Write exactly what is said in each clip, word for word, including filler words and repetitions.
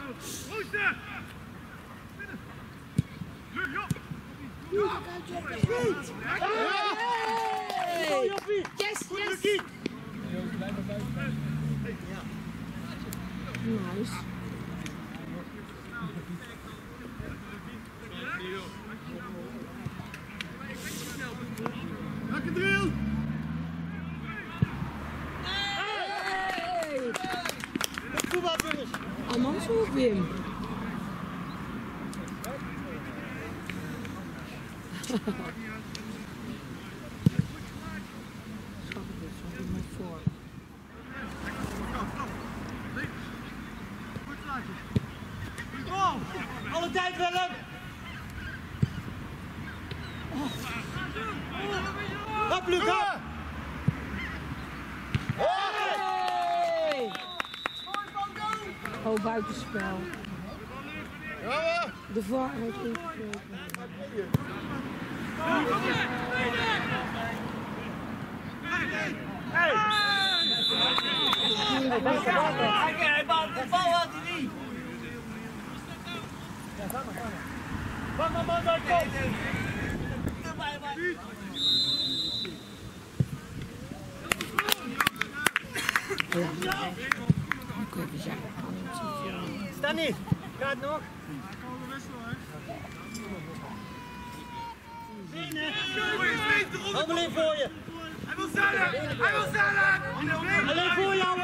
Yes, yes! Nice. Lekker drill! Hey! Voetbal, jongens! Allemaal zo, Wim. Alle tijd, Willem! Hop, Luc, hop! Hey! Oh, buitenspel. De V A R heeft ingegrepen. Hey! De bal had hij niet! Wacht maar, man, daar komt! Sta niet! Gaat nog! Alleen voor je! Hij wil zelf! Hij wil zelf! Alleen voor jou!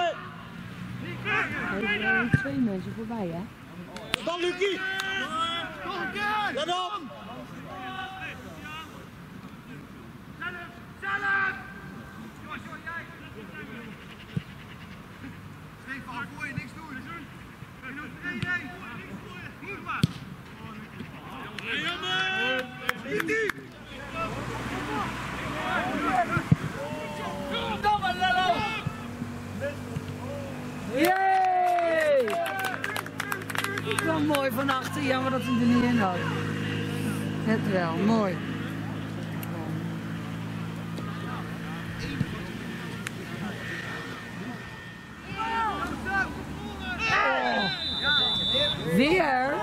Er zijn twee mensen voorbij, hè? Dan Lucie! Nog een keer! Let op! Zelf! Stefan, voor je niks doen! Je doet één één! Moet maar! Niet diep! Domme Lello! Yay! Het kwam mooi van achter, jammer dat hij er niet in had. Net wel, mooi. Oh. Weer?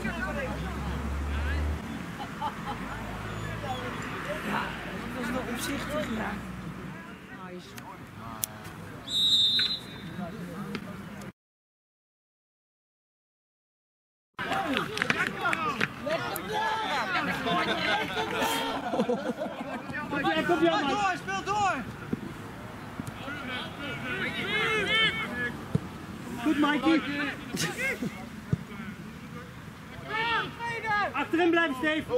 Ja, dat was nog opzichtig, ja. Nice. Kom door, speel door! Goed, Mikey. Achterin blijven, Steve.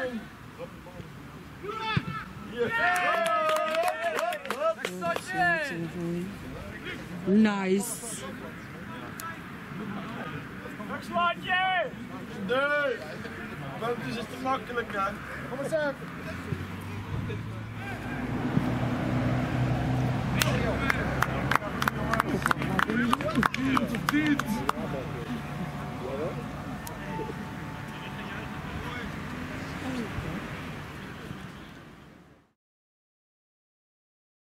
Nice. Slaatje! Nee! Dat is te makkelijk, hè? Kom eens even. Dit, dit.